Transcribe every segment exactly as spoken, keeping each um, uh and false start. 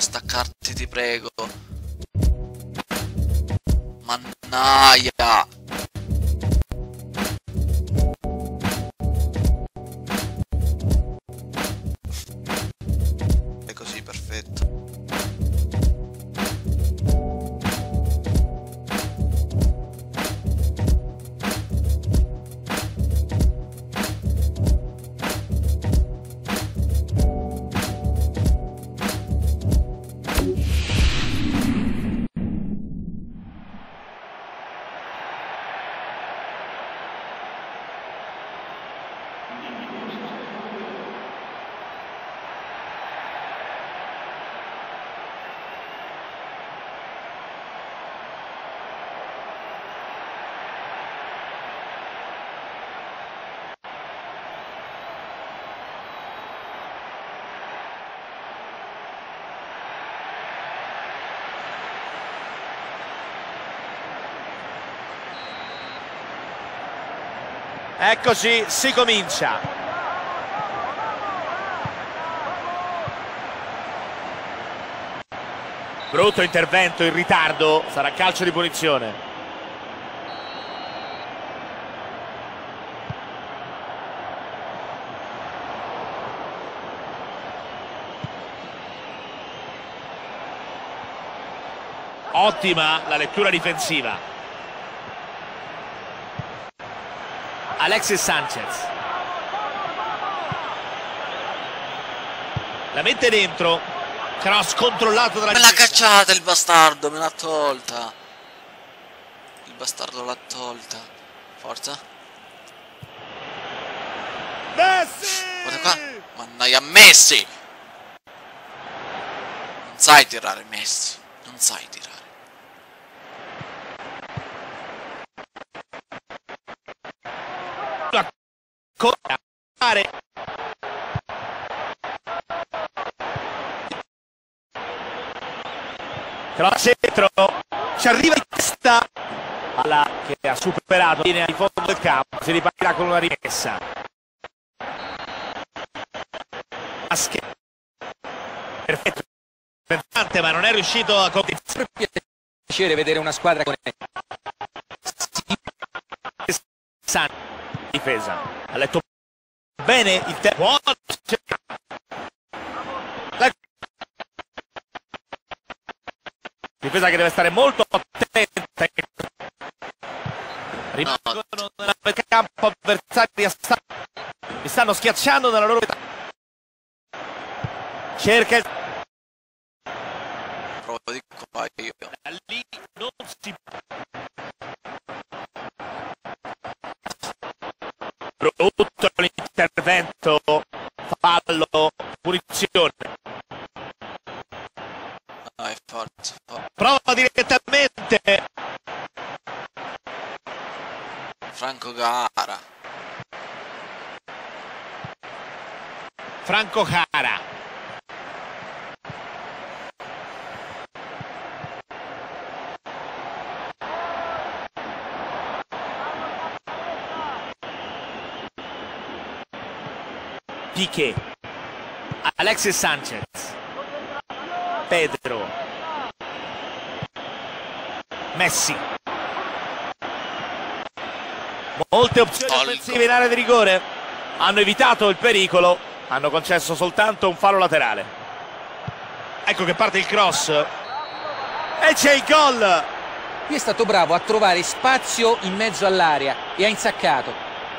staccarti, ti prego. Mannaia. È così, perfetto. Eccoci, si comincia. Brutto intervento in ritardo, sarà calcio di punizione. Ottima la lettura difensiva. Alexis Sanchez la mette dentro, cross controllato dalla me l'ha cacciata il bastardo, me l'ha tolta. Il bastardo l'ha tolta. Forza. Messi! Guarda qua. Mannaia Messi. Non sai tirare, Messi. Non sai tirare. Cross dentro, ci arriva in testa alla che ha superato, viene al fondo del campo, si ripartirà con una rimessa. Perfetto, perfetto, ma non è riuscito a completare. Piacere vedere una squadra con difesa. Ha letto bene il tempo. Difesa che deve stare molto attenta. Rimangono nel campo avversari, li stanno schiacciando nella loro metà. Cerca il... Provo di qua io. Lì non si... Brutto l'intervento, fallo, punizione. Dai, forza, forza. Prova direttamente. Franco Gara. Franco Gara. Piqué. Alexis Sanchez. Pedro. Messi. Molte opzioni offensive in area di rigore. Hanno evitato il pericolo. Hanno concesso soltanto un fallo laterale. Ecco che parte il cross. E c'è il gol. Qui è stato bravo a trovare spazio in mezzo all'area e ha insaccato.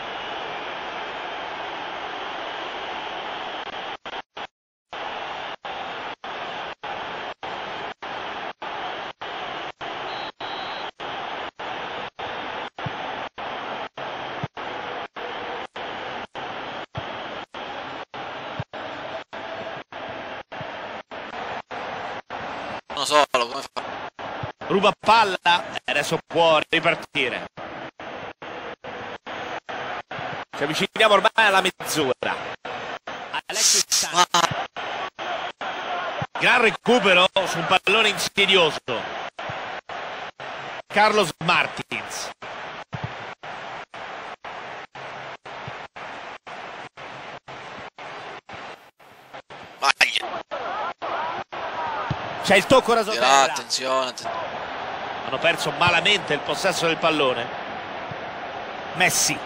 Non so come fa. Ruba palla e adesso può ripartire. Ci avviciniamo ormai alla mezz'ora. Alexis Sanchez. Gran recupero su un pallone insidioso. Carlos Martins. C'è il tocco Tira, rasoterra. attenzione, attenzione. Hanno perso malamente il possesso del pallone. Messi.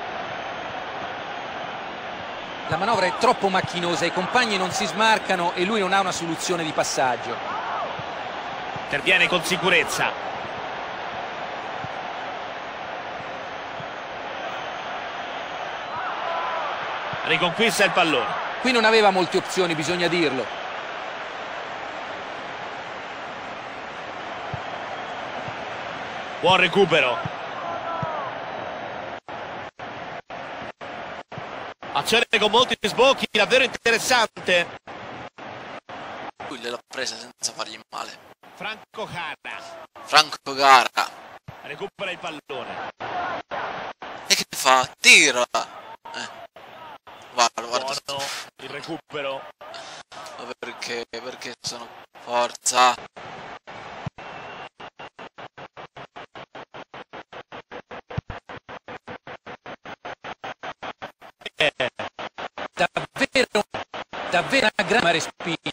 La manovra è troppo macchinosa, i compagni non si smarcano e lui non ha una soluzione di passaggio. Interviene con sicurezza. Riconquista il pallone. Qui non aveva molte opzioni, bisogna dirlo. Buon recupero. Azione con molti sbocchi, davvero interessante. Lui l'ha presa senza fargli male. Franco Gara. Franco Gara. Recupera il pallone. E che fa? Tira. Eh. Guarda, guarda. Buono il recupero. Perché? Perché sono forza. Eh. Davvero, davvero una gran respiro.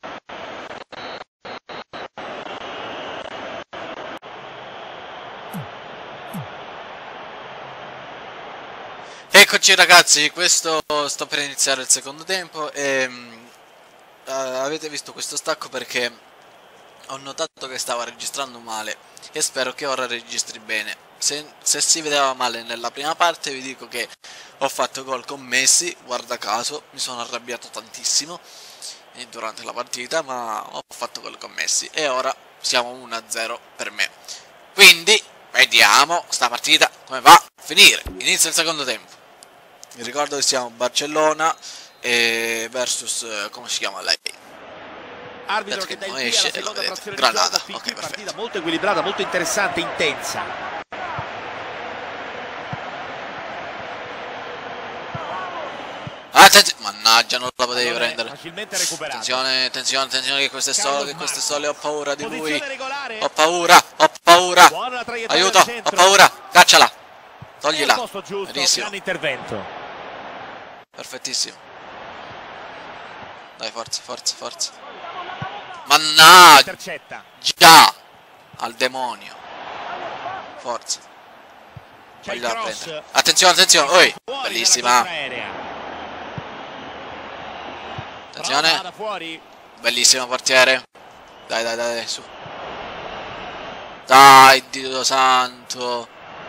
Eccoci ragazzi, questo sto per iniziare il secondo tempo e uh, avete visto questo stacco perché ho notato che stava registrando male e spero che ora registri bene. Se, se si vedeva male nella prima parte vi dico che ho fatto gol con Messi, guarda caso, mi sono arrabbiato tantissimo durante la partita, ma ho fatto gol con Messi e ora siamo uno a zero per me. Quindi vediamo sta partita come va a finire. Inizia il secondo tempo. Vi ricordo che siamo Barcellona e versus, come si chiama lei? Arbitro Perché che dà il non via esce alla e lo seconda vedete. frazione di Granada, gioco. ok, Partita perfetto. molto equilibrata, molto interessante, intensa. Attenzione, mannaggia, non la potevi Pallone prendere. facilmente recuperato. Attenzione, attenzione, attenzione che questo è Carlos solo, che questo è Marco. solo, ho paura di lui. Posizione regolare. Ho paura, ho paura. Buona la traiettoria Aiuto, al ho centro. paura. Cacciala. Al Toglila. posto giusto, Benissimo. grande intervento. Perfettissimo. Dai, forza, forza, forza. Mannaggia. Intercetta. Già. Al demonio. Forza. C'è il Voglio la cross. prendere. Attenzione, attenzione. Oi. Fuori dalla Bellissima. contraerea. Attenzione. Prova da fuori. Bellissimo portiere. Dai, dai, dai, su. Dai, Dio santo.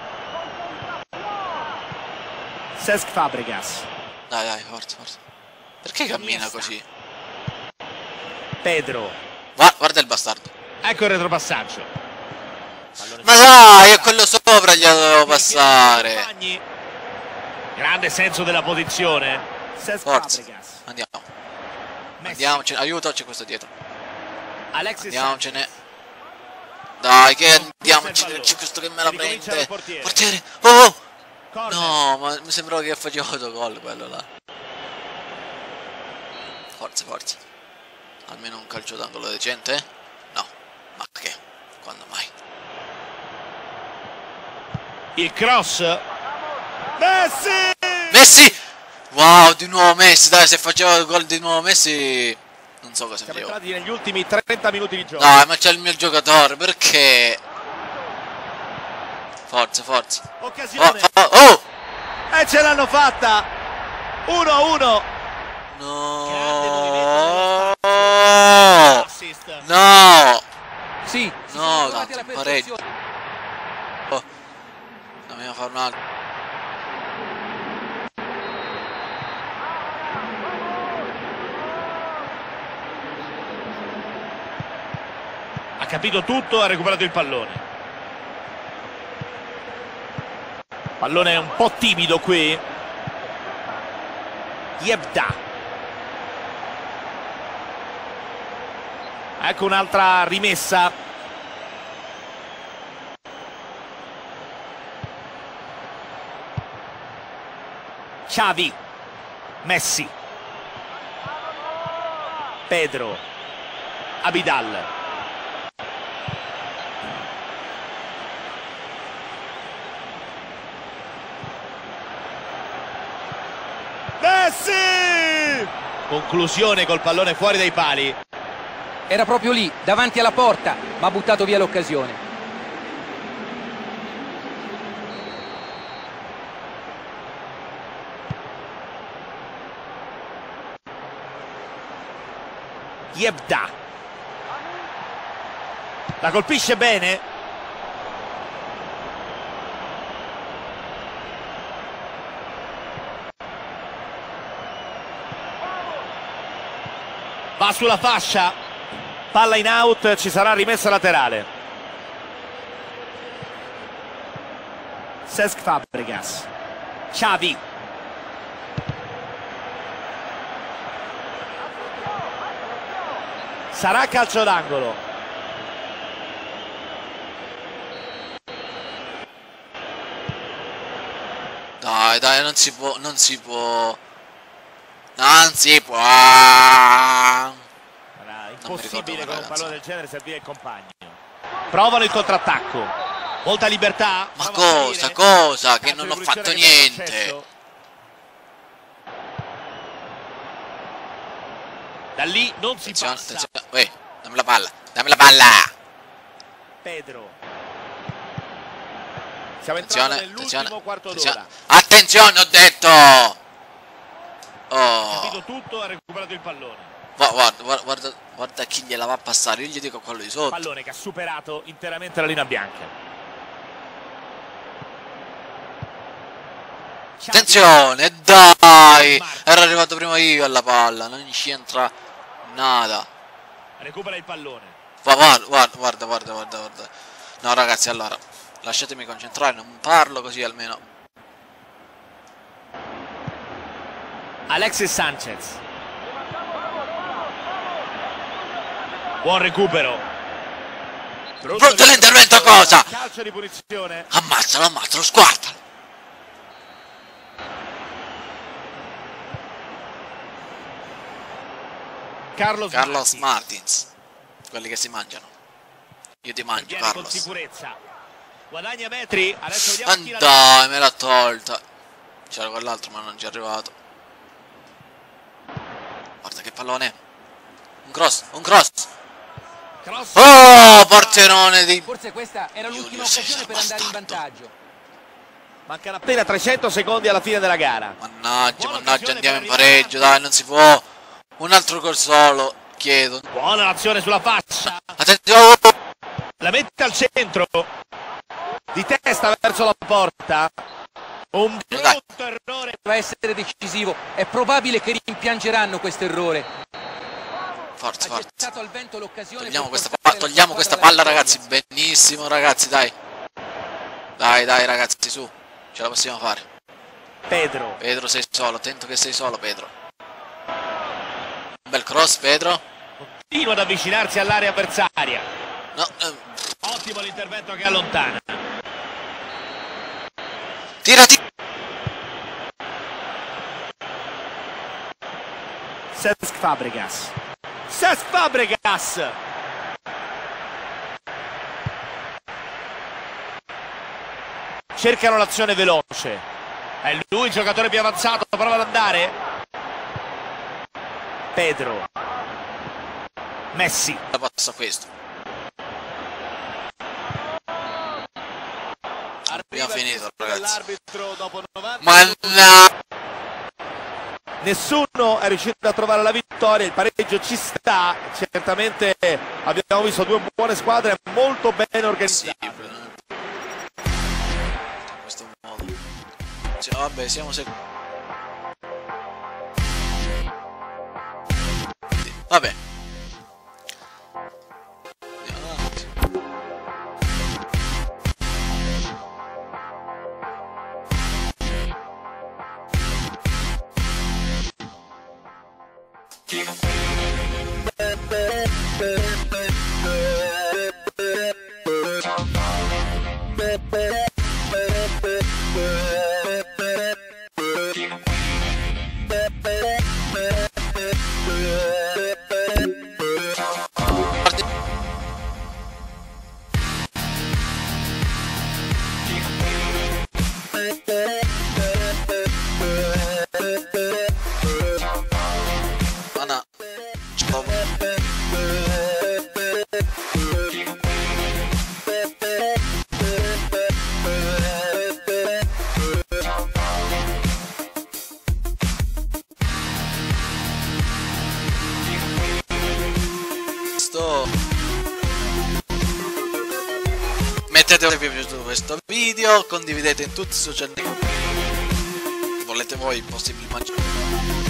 Cesc Fabregas. Dai, dai, forza, forza. Perché cammina così? Pedro. Va, guarda il bastardo. Ecco il retropassaggio. Pallone Ma dai, è quello sopra gli dovevo passare. compagni. Grande senso della posizione. Cesc Forza. Fabregas. Andiamo. Messi. Andiamocene. Aiuto, c'è questo dietro. Alexis Andiamocene. Dai, che andiamocene. C'è questo che me la Ricomincia prende. il portiere. Portiere. Oh! Corner. No, ma mi sembrava che faceva autogol quello là. Forza, forza. Almeno un calcio d'angolo decente? No. Ma che? Quando mai? Il cross. Messi! Messi! Wow, di nuovo Messi. Dai, se faceva il gol di nuovo Messi non so cosa Siamo facevo. entrati negli ultimi trenta minuti di gioco. Dai, ma c'è il mio giocatore, perché? Forza, forza. Oh, Occasione. oh, oh! E ce l'hanno fatta. uno a uno. Grande No! movimento. Assist. No! Sì, si No, sono trovati alla tanto, pareggio. perfezione. Oh. Dobbiamo fare un altro. Ha capito tutto, ha recuperato il pallone. Pallone un po' timido qui. Yebda. Ecco un'altra rimessa. Xavi. Messi. Pedro. Abidal. Messi! Conclusione col pallone fuori dai pali. Era proprio lì, davanti alla porta, ma ha buttato via l'occasione. Yebda la colpisce bene. Va sulla fascia, palla in out, ci sarà rimessa laterale. Cesc Fabregas, Xavi, sarà calcio d'angolo. Dai, dai, non si può, non si può. Non si può. Era impossibile con un ragazzi. pallone del genere servire il compagno. Provano il contrattacco. Molta libertà. Ma Prova a cosa, salire. cosa? Che Calcio non di ho fatto punizione che viene niente. concesso. Da lì non si Attenzione, passa. attenzione. Uè, dammi la palla, dammi la palla. Pedro. Siamo Attenzione, entrati nell'ultimo attenzione, quarto attenzione. d'ora. Attenzione, ho detto. Ha Oh. capito tutto, ha recuperato il pallone. Gua- Guarda, guarda, guarda, guarda chi gliela va a passare. Io gli dico quello di sotto. Pallone che ha superato interamente la linea bianca. Xavi. Attenzione, dai. Ero arrivato prima io alla palla. Non ci entra nada. Recupera il pallone. Va- Guarda, guarda, guarda, guarda, guarda, guarda. No, ragazzi, allora, lasciatemi concentrare. Non parlo così almeno. Alexis Sanchez. Buon recupero. Brutto l'intervento, cosa? Calcio di punizione. Ammazzalo, ammazzalo, sguardalo. Carlos, Carlos Martins. Martins. Quelli che si mangiano. Io ti mangio, Viene con Carlos. sicurezza. Guadagna metri. Adesso vediamo Ah, chi la dai, me l'ha tolta. C'era quell'altro ma non ci è arrivato. Guarda che pallone. Un cross, un cross. cross. Oh, porterone di... Forse questa era Giulio, l'ultima sei occasione per andare in bastardo. vantaggio. Mancano appena trecento secondi alla fine della gara. Mannaggia, Buona mannaggia, occasione andiamo in per arrivare pareggio, dai, non si può. Un altro gol solo, chiedo. Buona l'azione sulla faccia. Attenzione. La mette al centro. Di testa verso la porta. Un Dai. brutto errore. Deve essere decisivo. È probabile che rimpiangeranno questo errore. Forza, Ha forza. gettato al vento l'occasione. Togliamo per questa, portare pa- la togliamo sua questa squadra palla, alla ragazzi. vittoria. Benissimo, ragazzi, dai. Dai, dai, ragazzi, su. Ce la possiamo fare. Pedro. Pedro, sei solo. Attento che sei solo, Pedro. Un bel cross, Pedro. Continua ad avvicinarsi all'area avversaria. No, eh, Ottimo l'intervento che allontana. tirati. Cesc Fabregas. Cesc Fabregas. Cercano l'azione veloce. È lui il giocatore più avanzato. Prova ad andare. Pedro. Messi. La passa questo. Abbiamo finito, ragazzi. L'arbitro dopo novanta. Manna. Nessuno è riuscito a trovare la vittoria, il pareggio ci sta, certamente abbiamo visto due buone squadre molto ben Sì, organizzate. in questo modo. Cioè, vabbè, siamo sicuri. Vabbè. Andiamo avanti. Ana. Ciao. Mettete se vi è piaciuto questo video, condividete in tutti i social network. Volete voi possibili maggiori.